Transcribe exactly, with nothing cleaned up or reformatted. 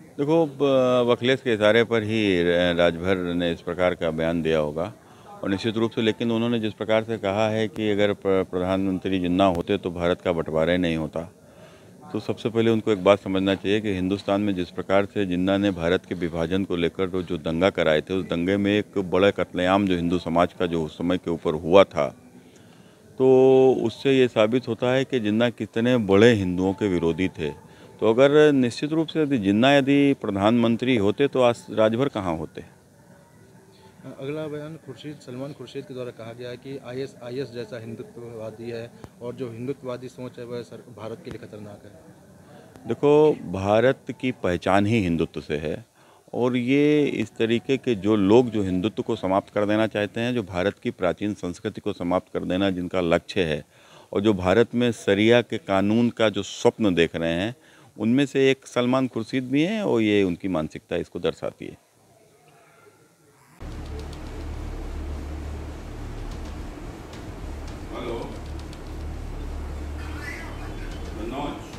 देखो, ब- अखिलेश के इशारे पर ही र- राजभर ने इस प्रकार का बयान दिया होगा। और निश्चित रूप से, लेकिन उन्होंने जिस प्रकार से कहा है कि अगर प्र- प्रधानमंत्री जिन्ना होते तो भारत का बंटवारा ही नहीं होता। तो सबसे पहले उनको एक बात समझना चाहिए कि हिंदुस्तान में जिस प्रकार से जिन्ना ने भारत के विभाजन को लेकर जो जो दंगा कराए थे, उस दंगे में एक बड़ा कत्लेआम जो हिंदू समाज का जो उस समय के ऊपर हुआ था, तो उससे ये साबित होता है कि जिन्ना कितने बड़े हिंदुओं के विरोधी थे। तो अगर निश्चित रूप से यदि जिन्ना यदि प्रधानमंत्री होते तो आज राजभर कहाँ होते। अगला बयान खुर्शीद सलमान खुर्शीद के द्वारा कहा गया है कि आईएस आईएस जैसा हिंदुत्ववादी है और जो हिंदुत्ववादी सोच है वह सर भारत के लिए खतरनाक है। देखो, भारत की पहचान ही हिंदुत्व से है। और ये इस तरीके के जो लोग जो हिंदुत्व को समाप्त कर देना चाहते हैं, जो भारत की प्राचीन संस्कृति को समाप्त कर देना जिनका लक्ष्य है, और जो भारत में शरिया के कानून का जो स्वप्न देख रहे हैं, उनमें से एक सलमान खुर्शीद भी हैं और ये उनकी मानसिकता इसको दर्शाती है। हेलो मनोज।